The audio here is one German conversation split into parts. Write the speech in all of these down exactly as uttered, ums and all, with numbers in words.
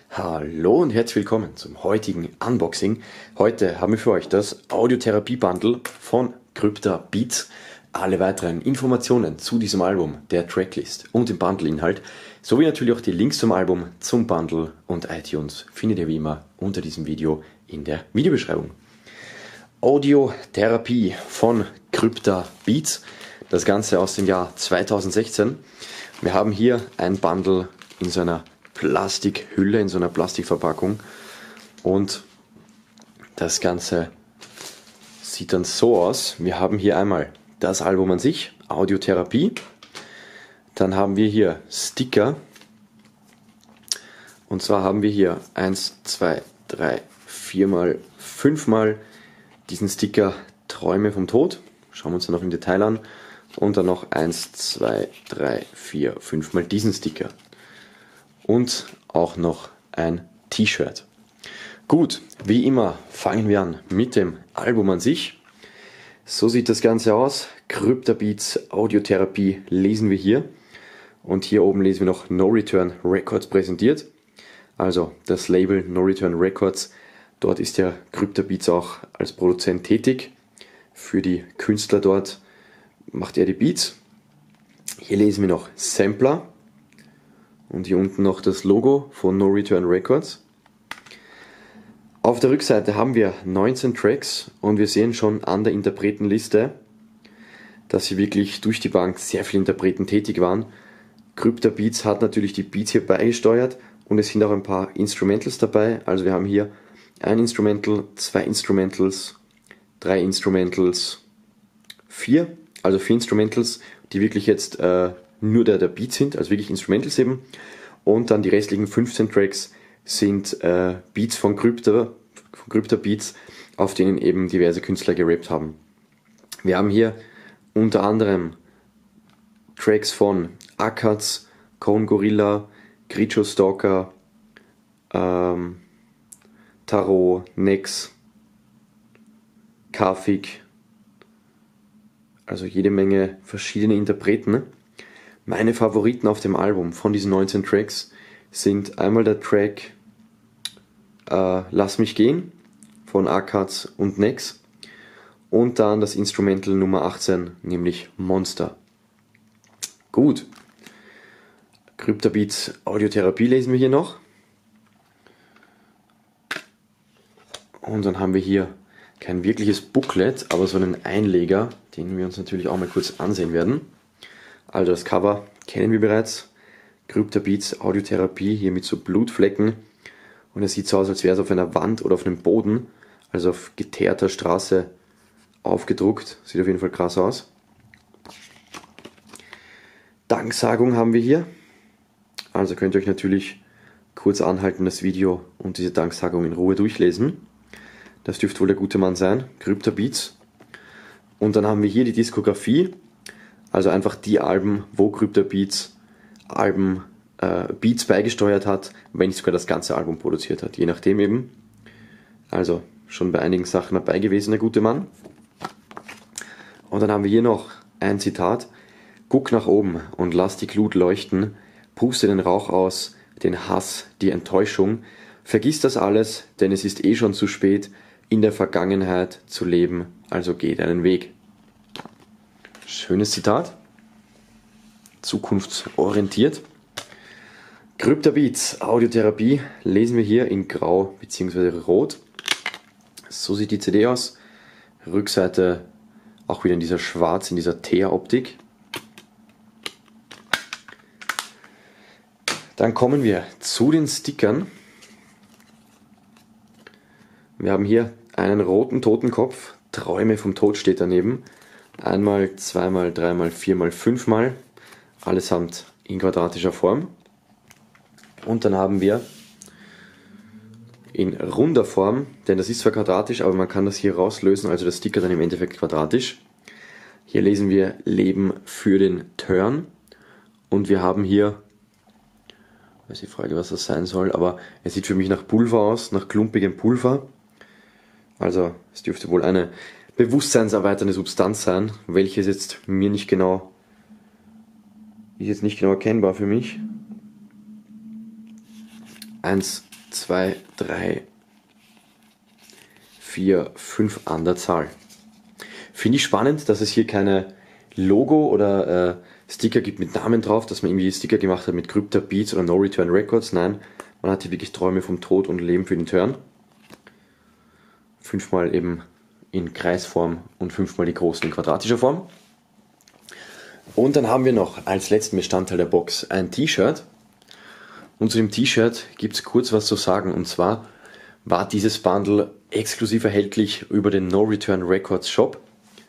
Hallo und herzlich willkommen zum heutigen Unboxing. Heute haben wir für euch das Audiotherapie-Bundle von Krypta Beats. Alle weiteren Informationen zu diesem Album, der Tracklist und dem Bundle-Inhalt, sowie natürlich auch die Links zum Album, zum Bundle und iTunes findet ihr wie immer unter diesem Video in der Videobeschreibung. Audiotherapie von Krypta Beats, das Ganze aus dem Jahr zweitausendsechzehn. Wir haben hier ein Bundle in so einer Plastikhülle, in so einer Plastikverpackung, und das Ganze sieht dann so aus. Wir haben hier einmal das Album an sich, Audiotherapie, dann haben wir hier Sticker, und zwar haben wir hier eins, zwei, drei, vier mal, fünf mal diesen Sticker Träume vom Tod, schauen wir uns dann noch im Detail an, und dann noch eins, zwei, drei, vier, fünf mal diesen Sticker. Und auch noch ein T-Shirt. Gut, wie immer fangen wir an mit dem Album an sich. So sieht das Ganze aus. Krypta Beats Audiotherapie lesen wir hier. Und hier oben lesen wir noch No Return Records präsentiert. Also das Label No Return Records. Dort ist ja Krypta Beats auch als Produzent tätig. Für die Künstler dort macht er die Beats. Hier lesen wir noch Sampler. Und hier unten noch das Logo von No Return Records. Auf der Rückseite haben wir neunzehn Tracks und wir sehen schon an der Interpretenliste, dass hier wirklich durch die Bank sehr viele Interpreten tätig waren. Krypta Beats hat natürlich die Beats hier beigesteuert und es sind auch ein paar Instrumentals dabei. Also wir haben hier ein Instrumental, zwei Instrumentals, drei Instrumentals, vier, also vier Instrumentals, die wirklich jetzt äh, nur der, der Beats sind, also wirklich Instrumentals eben. Und dann die restlichen fünfzehn Tracks sind äh, Beats von Krypta, von Krypta Beats, auf denen eben diverse Künstler gerappt haben. Wir haben hier unter anderem Tracks von Akats, Cone Gorilla, Gricho Stalker, ähm, Taro, Nex, Kafik, also jede Menge verschiedene Interpreten. Meine Favoriten auf dem Album von diesen neunzehn Tracks sind einmal der Track äh, Lass mich gehen von Akats und Nex und dann das Instrumental Nummer achtzehn, nämlich Monster. Gut, Krypta Beats Audiotherapie lesen wir hier noch. Und dann haben wir hier kein wirkliches Booklet, aber so einen Einleger, den wir uns natürlich auch mal kurz ansehen werden. Also das Cover kennen wir bereits. Krypta Beats Audiotherapie, hier mit so Blutflecken. Und es sieht so aus, als wäre es auf einer Wand oder auf einem Boden, also auf geteerter Straße aufgedruckt. Sieht auf jeden Fall krass aus. Danksagung haben wir hier. Also könnt ihr euch natürlich kurz anhalten, das Video und diese Danksagung in Ruhe durchlesen. Das dürfte wohl der gute Mann sein, Krypta Beats. Und dann haben wir hier die Diskografie. Also einfach die Alben, wo Krypta Beats Alben, äh, Beats beigesteuert hat, wenn nicht sogar das ganze Album produziert hat, je nachdem eben. Also schon bei einigen Sachen dabei gewesen, der gute Mann. Und dann haben wir hier noch ein Zitat. Guck nach oben und lass die Glut leuchten, puste den Rauch aus, den Hass, die Enttäuschung. Vergiss das alles, denn es ist eh schon zu spät, in der Vergangenheit zu leben, also geh deinen Weg. Schönes Zitat, zukunftsorientiert. Krypta Beats Audiotherapie lesen wir hier in Grau bzw. Rot. So sieht die C D aus. Rückseite auch wieder in dieser Schwarz, in dieser Teer-Optik. Dann kommen wir zu den Stickern. Wir haben hier einen roten Totenkopf, Träume vom Tod steht daneben. Einmal, zweimal, dreimal, viermal, fünfmal, allesamt in quadratischer Form. Und dann haben wir in runder Form, denn das ist zwar quadratisch, aber man kann das hier rauslösen, also das Sticker dann im Endeffekt quadratisch. Hier lesen wir Leben für den Turn und wir haben hier, ich weiß die Frage, was das sein soll, aber es sieht für mich nach Pulver aus, nach klumpigem Pulver. Also es dürfte wohl eine bewusstseinserweiternde Substanz sein, welches jetzt mir nicht genau, ist jetzt nicht genau erkennbar für mich. Eins zwei, drei, vier, fünf an der Zahl. Finde ich spannend, dass es hier keine Logo oder äh, Sticker gibt mit Namen drauf, dass man irgendwie Sticker gemacht hat mit Krypta Beats oder No Return Records. Nein, man hat hier wirklich Träume vom Tod und Leben für den Turn. Fünfmal eben in Kreisform und fünfmal die großen in quadratischer Form. Und dann haben wir noch als letzten Bestandteil der Box ein T-Shirt. Und zu dem T-Shirt gibt es kurz was zu sagen. Und zwar war dieses Bundle exklusiv erhältlich über den No Return Records Shop.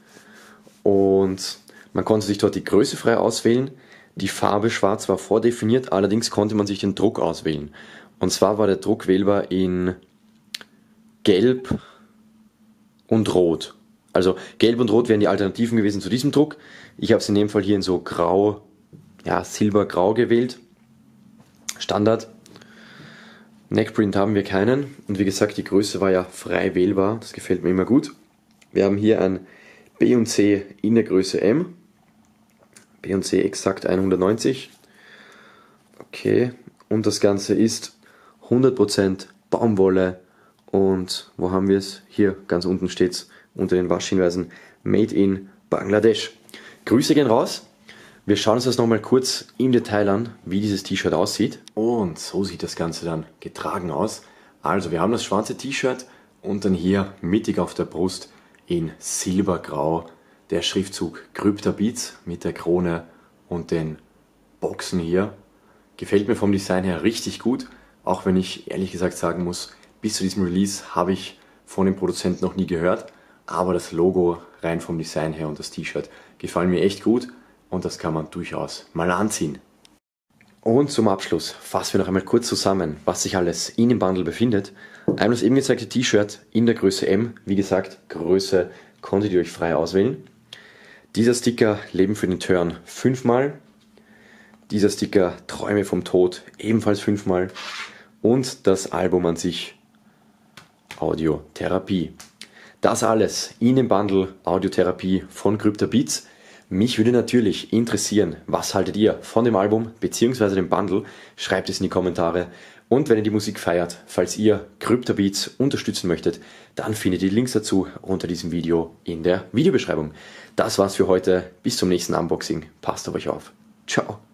Und man konnte sich dort die Größe frei auswählen. Die Farbe schwarz war vordefiniert, allerdings konnte man sich den Druck auswählen. Und zwar war der Druck wählbar in Gelb und Rot. Also Gelb und Rot wären die Alternativen gewesen zu diesem Druck. Ich habe es in dem Fall hier in so Grau, ja, Silbergrau gewählt. Standard. Neckprint haben wir keinen. Und wie gesagt, die Größe war ja frei wählbar. Das gefällt mir immer gut. Wir haben hier ein B und C in der Größe M. B und C exakt hundertneunzig. Okay. Und das Ganze ist hundert Prozent Baumwolle. Und wo haben wir es? Hier ganz unten steht es unter den Waschhinweisen Made in Bangladesch. Grüße gehen raus. Wir schauen uns das nochmal kurz im Detail an, wie dieses T-Shirt aussieht. Und so sieht das Ganze dann getragen aus. Also wir haben das schwarze T-Shirt und dann hier mittig auf der Brust in Silbergrau der Schriftzug Krypta Beats mit der Krone und den Boxen hier. Gefällt mir vom Design her richtig gut, auch wenn ich ehrlich gesagt sagen muss, bis zu diesem Release habe ich von dem Produzenten noch nie gehört, aber das Logo rein vom Design her und das T-Shirt gefallen mir echt gut und das kann man durchaus mal anziehen. Und zum Abschluss fassen wir noch einmal kurz zusammen, was sich alles in dem Bundle befindet. Einmal das eben gezeigte T-Shirt in der Größe M. Wie gesagt, Größe konntet ihr euch frei auswählen. Dieser Sticker Leben für den Turn fünfmal. Dieser Sticker Träume vom Tod ebenfalls fünfmal. Und das Album an sich Audiotherapie. Das alles in dem Bundle Audiotherapie von Krypta Beats. Mich würde natürlich interessieren, was haltet ihr von dem Album bzw. dem Bundle? Schreibt es in die Kommentare. Und wenn ihr die Musik feiert, falls ihr Krypta Beats unterstützen möchtet, dann findet ihr die Links dazu unter diesem Video in der Videobeschreibung. Das war's für heute. Bis zum nächsten Unboxing. Passt auf euch auf. Ciao.